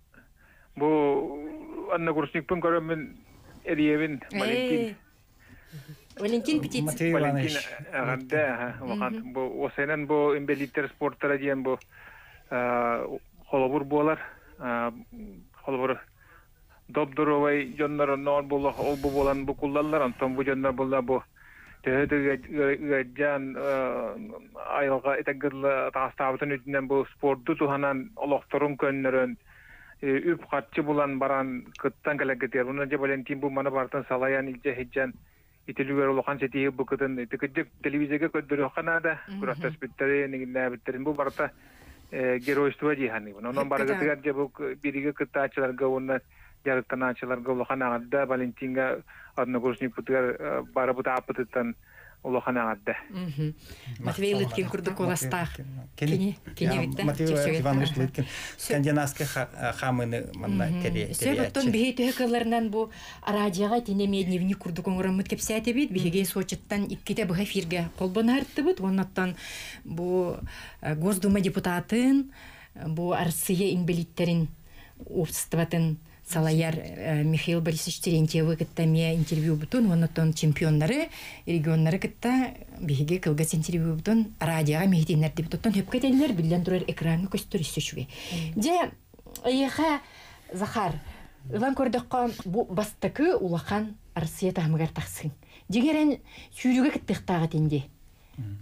бу анна курсникпен көрөмүн эриебин Валентин. Валентин Петит. Валентин аганда вакыт бу осенен бу имбелиттер спорттара диен бу холобур болар. Холобур добдоровай жоннор нор боло ол бу болан бу куллалар антон бу жоннор болла бу төһөдөгө жан айылга этегил тастабытын үтүнөн бу спортту туханан олокторун көннөрөн үп катчы булан баран кыттан келегетер. Буна же Валентин бу мана бартан салаян илже хеджан итилүгөр улахан сетии бу кытын тикиджек телевизиеге көддөрө канада курактас биттери нигинде биттерин бу барта геройство жихани. Онон баргытыгар же бу бириге кыттаачыларга уна жарыктанаачыларга улахан агадда Валентинга однокурсник бутугар барыбыт апытыттан улахан агадда. Матвей Лыткин курдук оластах. Кини битте. Матвей Иванович Лыткин скандинавский хамыны манна тере. Себептон бихете хакаларынан бу радиога тенеме дневник курдук оңоромут кепсәте бит. Биге Сочиттан 2 бу эфирге колбона артыбыт. Оннаттан бу Госдума депутатын бу Россия инвалидтерин обществотын Салаяр Михаил Борисович Терентьев кыттаме интервью бутун, оннотон чемпионнары, регионнары кытта биге кылгас интервью бутун, радиога мехитинер деп тоттон хөпкетелер билен турар экранга көстөрүсүшүбү. Же эха Захар, ылан көрдөккө бу бастыкы улахан Россия тамыгар таксын. Дегерен сүйрүгө кыттыктага тенди.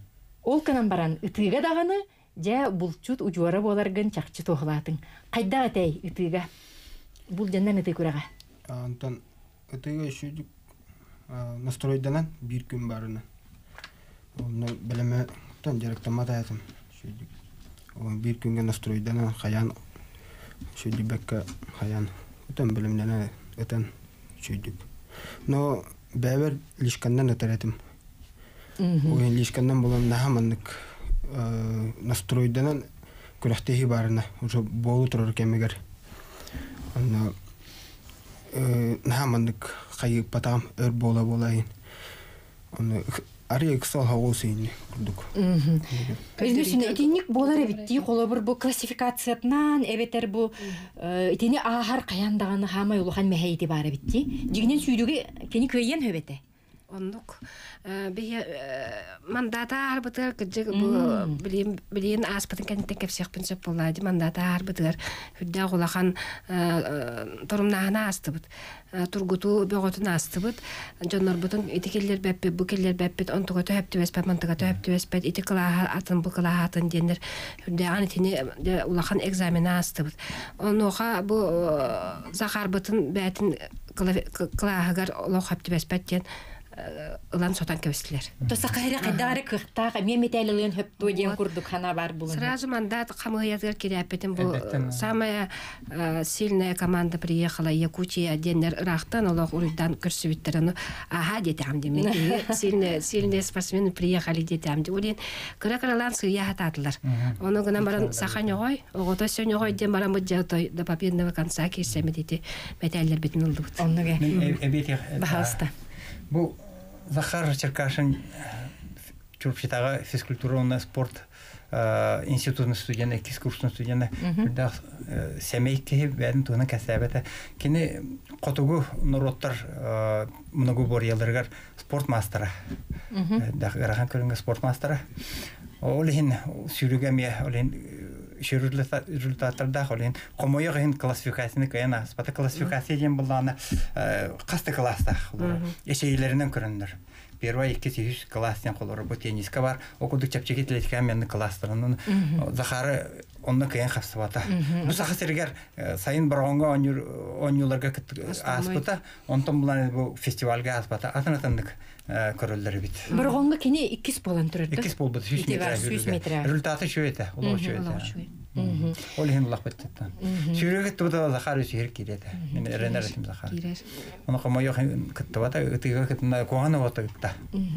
Ол канан баран ытыга даганы жа булчут ужуара боларгын чакчы тохлатын. Кайда атей ытыга? Бул жандан ыты күрага. Антон ытыга шүдүк настройданан бир күн барына. Оны белеме тан жарыктан матаятым. Шүдүк. Ол бир күнгө настройданан хаян шүдүк бекка хаян. Тан белемден этен шүдүк. Но бәвер лишкандан өтәретим. Ойын лишкандан болан нахаманнык настройданан күрәхтеһи барына. Уже болу турар кемегер. Аны нахаманнык хайык патам өр болайын. Аны ария кысал хавол сейни күрдүк. Өзүнүн этинник болар эбитти колобур бу классификациятынан эбетер бу этини ахар каяндаганы хамай улухан мехейти бар эбитти. Жигинен сүйдүгө кени көйен хөбете. Ондук бия мандата арбытыр кыжык бу билин аспытын кенте кепсек принцип болду мандата арбытыр хүддә гулахан торумнахана астыбыт тургуту бөгөтүн астыбыт жоннор бутун этикеллер беппе бу келлер беппет онтуга төптүбес мантыга төптүбес этикла атын бу кыла атын дендер хүддә анитини улахан экзамена астыбыт онуга бу захарбытын бәтин кылагар лохаптүбес беттен ылан сотан кебестилер. Тоса кайра кайдары кыктага меметелилен хөптү ден курдук хана бар булун. Сразу мандат камыятыр кирәпетин бу самая сильная команда приехала Якутия денер рахтан Аллах урыдан көрсүбиттерен ага детам деме. Сильные спортсмены приехали детам. Улин кыра-кыралансы яхататлар. Оны гына баран саханьой, огото сөньой ден баран буджатой до победного конца кирсемедите металлер битин улдут. Онныга. Бахаста. Бу Захар Черкашин Чурпчитага физкультурный спорт институтын студенты, экис курсын студенты, да семейки бәдин туна кәсәбәте. Кини котугу народтар много борьяларгар спорт мастера. Да гарахан көрүнгө спорт мастера. Олин сүрүгәме олин результаттарда олин комойгын классификацияны кыяна, спата классификацияден булганы касты класста. Эшейлеринен көрүндөр. Первый 200 класстан колор бу тенниска бар. Окудук чапчеки телетикаменный класстарын Захары онны кыян хапсыбата. Бу сахасыргар сайын барганга онюларга аспыта, онтон булан бу фестивальга аспата атанатындык көрөлдөр бит. Барганга кини 2 болан турды. 2 болду 100 метр. Результаты шо эте, улуу шо эте. Олин лахбеттен. Сүрөгө туда Захар сүр кирет. Мен эренердим Захар. Оны комойо кыттыбата, ытыга кытына куганы отыкта.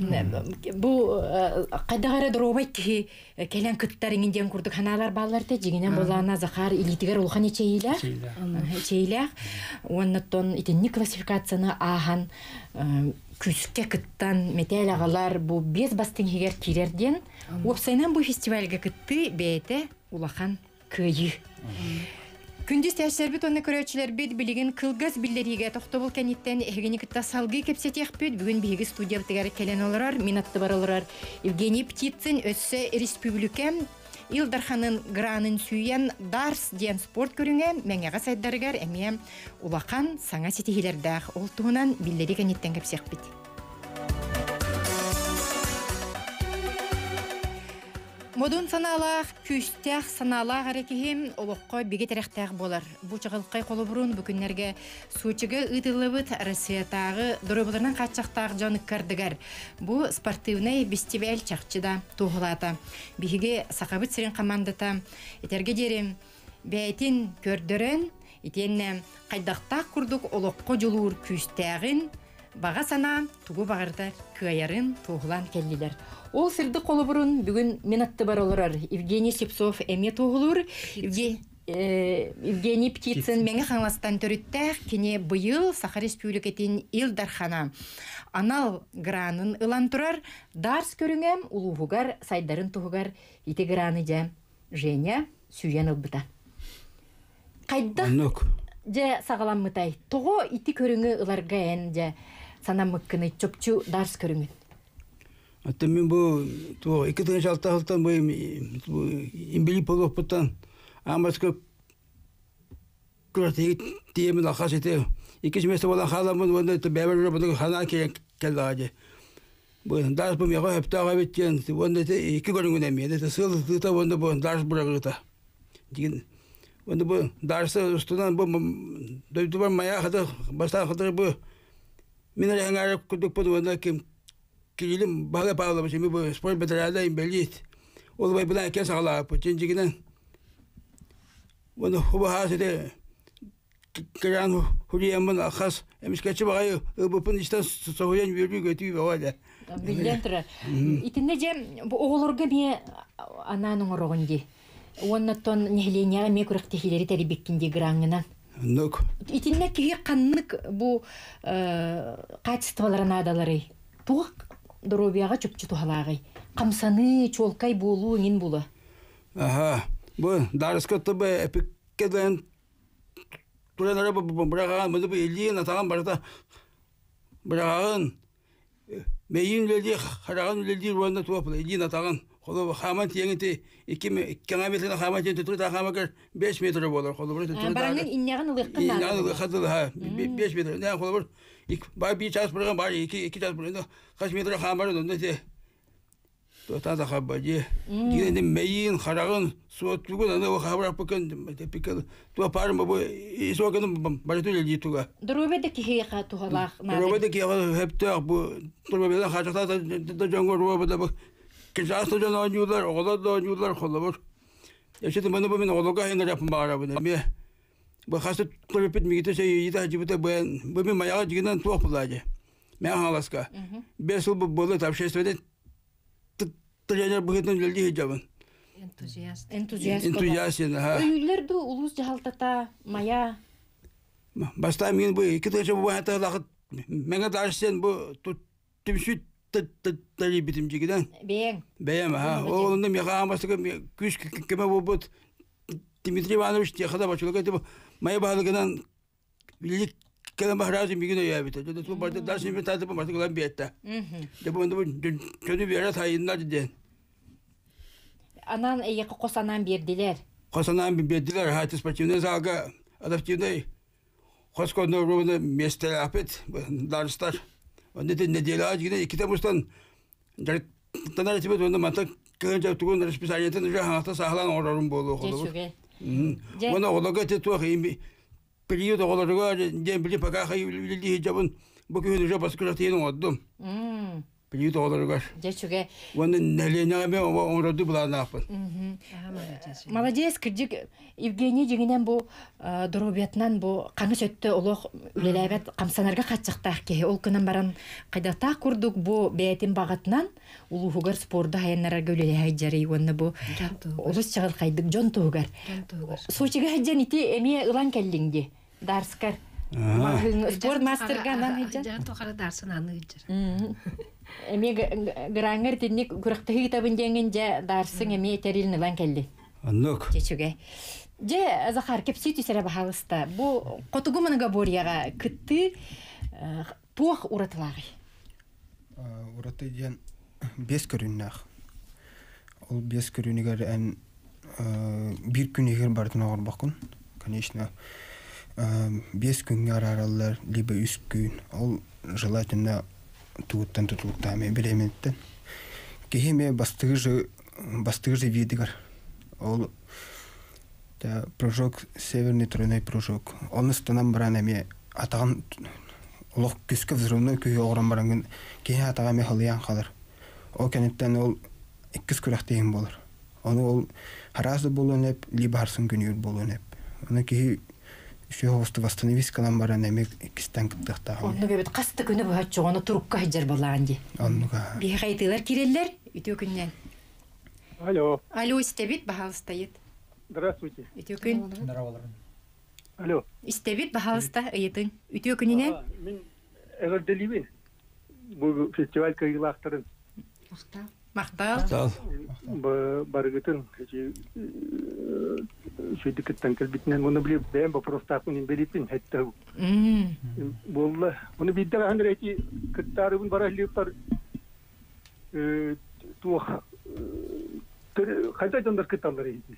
Бу кайдагара дробайт келен кыттарыңын ден курдук ханалар балларда жигинен болана Захар илитигер улхан ичейлер. Ичейлер. Оннотон итинни классификацияны ахан күскә кыттан металл агалар бу без бастын хигер кирерден. Опсайнан бу фестивальга кытты бете улахан кыйы. Күндүз тәшсәр бит онны көрөчүлөр бит билеген кылгас биллериге токтобул кенеттен эгени кытта салгы кепсетек бит бүгүн биги студия тегер келен олорор минатты баралар Евгений Птицын өссө республикам Илдарханын гранын сүйен дарс ден спорт көрүнгө меңега сайдарыгар эме улахан саңа сетихилердах ол туунан биллери кенеттен кепсек бит. Модун саналах, күстях саналах арекихим олоққа бегетеректәк болар. Бу чыгылқай қолыбырын бүкінлерге сучыгы ыдылыбыт Россиятағы дұрыбыларынан қатшақтақ жаны кардыгар. Бу спортивный фестиваль чақчыда туғылата. Бихиге сақабыт сирен командата етерге дерім бәйтін көрдірін, етенне қайдақтақ күрдік олоққа жолуыр күстәғін, баға сана тугу бағырда кыайарын туғылан келділер. Ол сырды қолыбырын бүгін минатты бар олырар. Евгений Сепсов әме туғылыр. Евгений Птицын мәңі қаңластан төріттәк, кене бұйыл Саха Республикетін Илдархана. Анал гранын ылан тұрар, дарс көріңем, улуғығар, сайдарын туғығар, ете граны жа, Женя сүйен ылбыта. Қайда? Жа сағалан мұтай. Тоғы ити көріңі ыларға ән жа санамыққыны чөпчу дарс көріңі. Ата мен бу 2006 жылдан бу имбили полопотан амаска кротик тиемен ахасете 2 месяц болан халамын онда бәбер рободы хана келді. бу дас бу мега хептага беттен онда те iki көрүнгөн эми де сылыта онда бу дас бурагыта деген онда бу дарсы устунан бу дөйдүбар мая хада баста хада бу мен аңара күдүк бу онда ким кирилим бага павлович ми бу спорт бедрада имбелит ол бай бula кен сагала починжигинен оны хубахасыде кыран хуриямын ахас эмискачы багай бупун иштен союн бирби көтү бавада Биллентра. Итинне же оголорга ме ананың орогонди. Оннотон нехленяга ме күрәктехилери терибеккинди граңынан. Нок. Итинне киге каннык бу качестволарын адалары. Тук дробияга чөпчү тухалагы. Камсаны чолкай болуу ин булу. Ага. Бу дарыска тобе эпиккеден туранара бу браган бу элин атаган барда браган Мейин леди хараган леди руанда туапла элин атаган холо хаман тиеңти 2 километрден хаман тиеңти турда хамагар 5 метр болор холо бу турда. Бараңын инняган ылыккан. Инняган хатыл ха 5 метр. Не холо бу бай би час бурган бар 2 час бурган каш метр хамар онда те. Тотада хабади. Дигенде мейин хараган суоттугун аны хабар апкан тепикал туа парма бу исоган барыту леди туга. Дробеде киге катугалак. Дробеде киге хептак бу турбеде хачата да жонгор робеде бу кижасто жана нюдар оголодо нюдар холобор. Яшете мана бу мен олога хендер япын бара бу. Ме бу хасыт турбет мигите сей ида жибете бу мен маяга жигенен туак булажы. Мен халаска. Бесул бу болот общественде тренер бugünden geldi hicabın. Энтузиаст. Ha. Үйлерді улус жалтата мая. Баста мен бу 2 тәҗә бу хәтта вакыт менә дарсен бу тümsüt тәри битим җигедән. Бәем ha. Олында мега амасыга күч кеме бу Дмитрий Иванович техада башлыгы дип мая багыгынан билик келем бахразы мигене ябыта. Дә бу дарсын бит тәдә бу матыгылан бетте. Дә бу инде бу төне бера тайыннар диде. Анан эйе косанан бердилер. Косанан бердилер, хатис спортивный залга адаптивный. Хосконы ровно место опять дарстар. Он это неделя где 2 табустан. Танар тебе он мата кэнжа тугун расписание тен уже хата сахлан орорун болу холу. Моно олога те туах им период олорга ден били пока хайлили жабын бүгүн уже баскратын оддум. Период олорга. Жечуге. Оны неленеме ороду буланапын. Молодец, кырдык Евгений жигинен бу дробиятнан бу каны сөттө олох үлелебет камсанарга катчактак ке. Ол күнөн баран кайдата курдук бу бетин багатынан улуугар спорда хаяннарга үлеле хайжары онны бу. Олус чагыл кайдык жон тугар. Сочига хаҗан ити эме ылан келлинги. Дарскар. Спорт мастерганан хаҗан. Жан тохара дарсын аны хаҗар. Эме грангер тинник күрәктәге китабын деңгәнҗә дарсын эме терилне лан келди. Аннок. Чечуге. Же Захар кепсити сәре бахалыста. Бу котугуманга борьяга кытты пох уратлагы. Ураты дигән 5 көрүннәх. Ул 5 көрүнегә эн 1 көн егер бардын агыр бакын. Конечно, 5 көнгә аралар либо 3 көн. Ул желательно туттан тутулукта мен билеметтен. Кеме бастыгы видигар. Ол да прожок северный тройной прожок. Он станам бранами атаган лох күскө взрывной көй огран барангын кене атаган мехалыян калыр. О кенеттен ол 2 күрәктеген болар. Оны ол харазы болонеп либо харсын күнүр болонеп. Аны ки Шоғысты восстановись канам баранами кистен кыттыхта. Онны бебет касты күнү бу чоғаны турукка хаҗар балаганди. Оннуга. Би хайтылар киреллер үтө күннән. Алло. Алло, истебит бахалстайыт. Здравствуйте. Үтө күн. Алло. Истебит бахалста ыйтын. Үтө күннән. Мен Эрделибин. Бу фестиваль кыйлактырын. Мактал. Барыгытын шөйдікіттен кәлбетінен мұны біліп, бәйін вопрос-тақын белетпен әтті. Болла. Мұны бидді ғаныр әйті күттарыбын барахлиптар туақ. Қайда жандар күтталар әйті?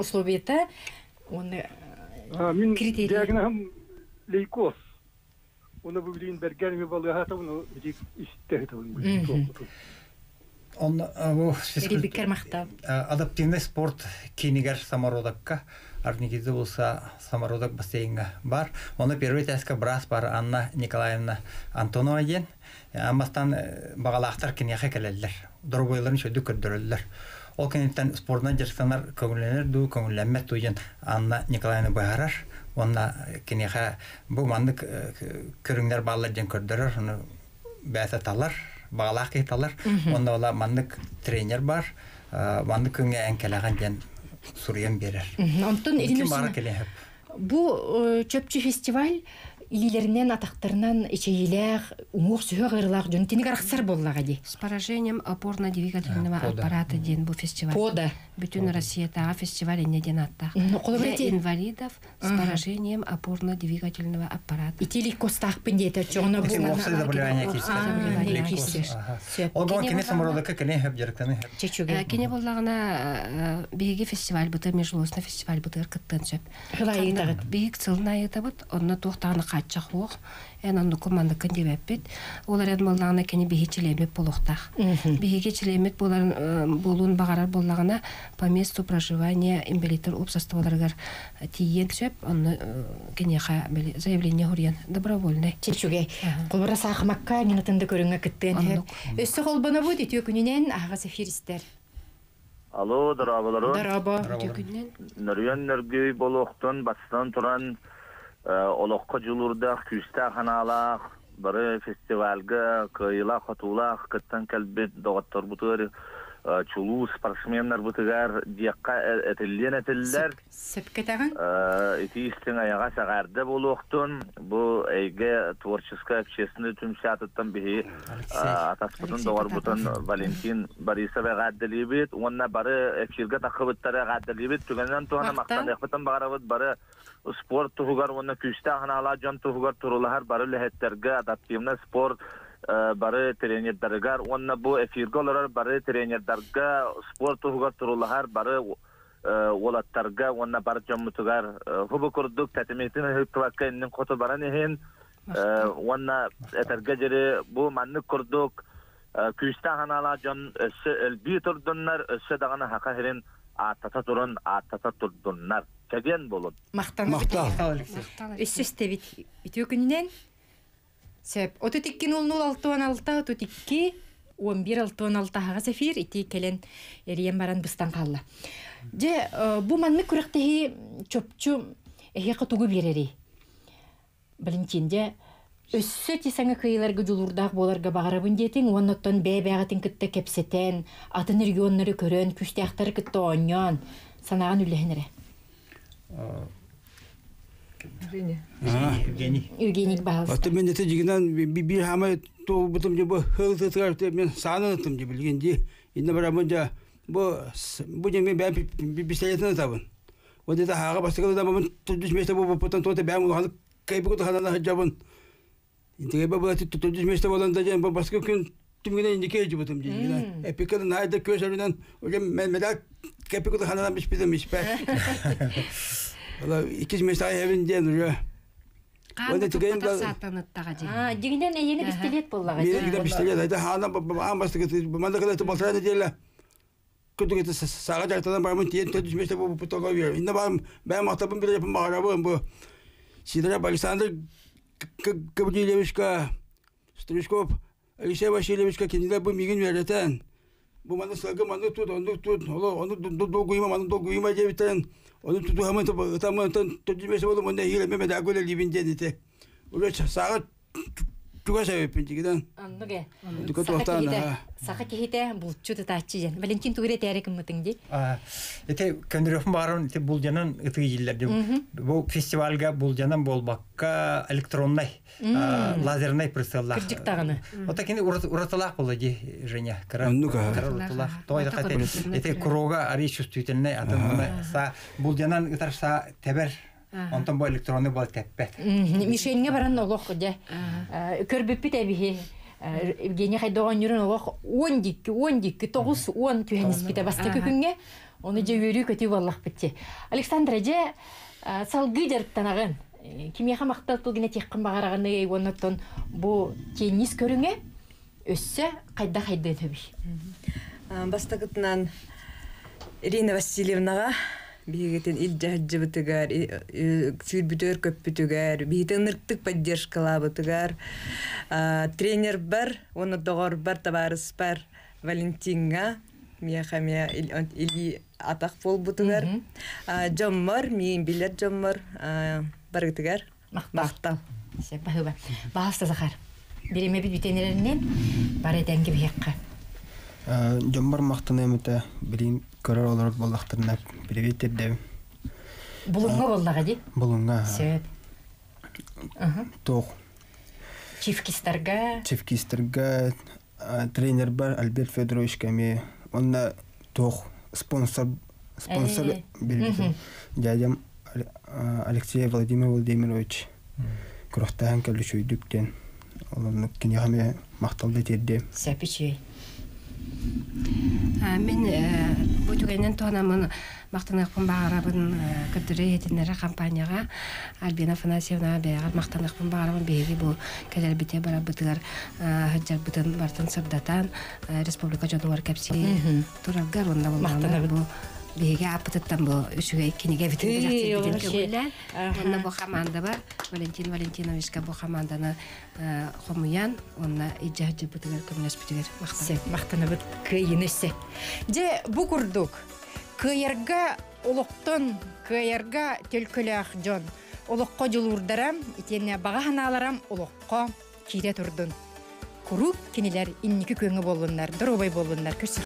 Условиета, оны критерий. Мен дәгінім лейкоз. Onu bu bilin bergen mi balığı hata bunu bir işte tabii. Он Рибикер мақта. адаптивный спорт кинигер самородакка арнигизе болса самородак бассейнга бар. Оны первый тәске брас бар Анна Николаевна Антонова ден. Амастан багалактар кинеге келелер. Дорбойларын шөдү көрдөрөлөр. Ол кенеттен спортдан жерсанар көңүлөнөр ду көңүлләммәт туйын Анна Николаевна Байарар. Онна кинеге бу мандык көрүңнәр баллар ден көрдөрөр. Оны бәсәталар. Bağlaq etalar. Onda ola mandık trenier var. Mandık künge enkelegen den Suriyen berer. Ondan bu çöpçü festival илилеринен атактарынан ичейлер умур сүйө кырылак жөн тини караксар боллага ди. С поражением опорно-двигательного аппарата ден бу фестиваль. Пода. Бүтүн Россиядагы фестиваль неден атта. Для инвалидов с поражением опорно-двигательного аппарата. Итилик костак пиндете чоно бу. Ого кине самородакка кине хеп жерктен хеп. Кине боллагына биги фестиваль бутыр межлосный фестиваль бутыр кыттан сөп. Биг цылнайыта бут, онна токтаны чахлох энан команда кандидат олар эдмалларына кене бихичилемет болохтах бихичилемет болун багарар боллагына по месту проживания инвалидтер обществоларга тиен сөп аны кенеха заявление хурьян добровольный чечуге колбара сахмакка минутында көрүнгө кыттен өссө колбана бу дитүү күнүнен ага сефиристер. Алло, дарабалар. Дараба. Нөрүен нөргөй болохтон бастан туран Олоққа жылурдақ, күстақ ханалақ, бары фестивальға, кайылақ, қатулақ, кыттан кәлбет, доғаттар бұтығар, чулу спортсменлар бұтығар, диаққа әтілдер. Сөпкетағын? Эти истің аяға сағарды болуқтын, бұл әйге творческая общественный түмсиятыттан бігі атаспытын доғар бұтын Валентин Борисовай ғаддалебет, онына бары әпшілгі тақыбыттары ғаддалебет, түгеннен туғана мақтан әқпытын бағарабыт бары спорт тугар оны күстә ханала жан тугар турулар бары лехеттерге адаптивный спорт бары тренерлерге оны бу эфиргалар бары тренерлерге спорт тугар турулар бары олаттарга оны бары жаммутугар хубу курдук татеметин хыктваккеннин кото баран ehен оны этерге жере бу манны курдук күстә ханала жан элби турдуннар өссө дагана хакахерин атата турдуннар Кәген болын. Мақтан. Өссөстебит. Үтүү күнінен сөп. 32-00-6-16, 32-11-6-16 ға сәфир, ити кәлен әріен баран бұстан қалла. Же, бұ манны күріқтегі чөпчу әйе қытуғы берері. Валентин, же, өссө тесаңы кыйларғы жулурдақ боларға бағарабын детің, оннаттан бәй-бәғатын күтті кепсетен, атын регионлары көрін, күстіяқтары күтті оңян, санаған үлләхінері. Евгений Бахалстов. Вот мен это жигнан бир хамай то бутум же бу хылтыгар мен санатым же билгенди. Инде барамынжа бу же мен бәм пистолетны табын. Вот это хага бастыгы да мен түдүш месте бу потон тоте бәм уланы кайбы кото ханана жабын. Инде бу түдүш месте боланда же бу баскы күн түмгенен индикей же бутум же. Эпикада найда көсөрүнөн уже мен медак кайбы кото ханана бишпедем бишпе. Вала икис местай evinde duruyor. Onda tügeyin de satanattağacı. Diginen yeni pistolet bollaga. Yeni pistolet ayda hana ambastı bu manda kadar baltara da diyorlar. Kötü sağa jartadan barmın diye tödüş mesle bu putoga veriyor. İnde ben mahtabım bir yapım arabam bu. Sidra Alexander Gabrielevичка Strishkov Alexey Vasilyevичка kendine bu migin vereten. Bu manda salgı manda tut onu doğuyma manda doğuyma diye biten. Onu tutu hemen tamam tecrübesi oldu mu ne hile Mehmet Agol'e libinde dedi. Öyle sağa tuğa sebepin giden. Anladım. Dikkat ortağına. Sağa kihite bulçu tutaçıcan. Valentin tuğre terik mıtındı. Ete köndürüfüm barın ete bulcanın ıtıgıcılar. Bu festivalga bulcanın bolbakka elektronlay lazernay prısallah. Kırcık tağını. Ota kendi uratılak oladı Женя. Karar uratılak. Toyda kate ete kuroga arı çüstütenle atımına sa bulcanın ıtar sa teber. Ondan bu elektronu bol teppet. Mişeğine baran oluq de. Körbüpü tabii. Evgeniy Haydoğan yürün oluq 12 9 10 tühenis bite bastı kökünge. Onu je yürü kötü vallah bitti. Aleksandra je salgı jarıp tanağın. кимияха макталтыл гына теккин багараганы оннотон бу теннис көрүңө өссө кайда төбү. Бастакытынан Ирина Васильевнага бигетен илжаһҗыбытыгар, сүрбүтөр көппүтүгар, бигетен нырктык поддержкалабытыгар, тренер бар, оны догор бар, табарыс бар, Валентинга, мияхамия или атак болбутугар, жоммор, миин билет жоммор, баргытыгар, мактал. Сепахыба. Баста Захар. Биреме битенеринен бар этенге бияққа. Жоммор мактаны эмете бирин көрөр олор болдактырына привет-дем. Булунга болдага ди? Булунга. Сеп. Тох. Чифкистерга тренер бар Альберт Федорович Ками. Он тох спонсор берген. Дядям Алексей Владимирович Крохтан келишүйдүктен. Оларны киняхаме макталды тедде. Сепичи. Мен бу түгенен тонамын мактанакпын багарабын көтөрө этинере компанияга Альбина Афанасьевна бегар мактанакпын багарабын беги бу келер бите бара бытыгар хаҗар бытын бартын сабдатан республика жодуар кепси турагар онда болмакта бу беги апыттан бу үшүгө кинеге битин онда бу команда бар Валентин Валентиновичка бу команданы хомуян онна иҗаһҗы бытыгар көмнәс битигер мактанабыт кыйынысы. Же бу курдук кыйырга олоктон кыйырга төлкөлөк жон олокко жулурдарам итене бага ханаларам олокко кире турдун. Курук кинилер инники көңү болундар, дробой болундар.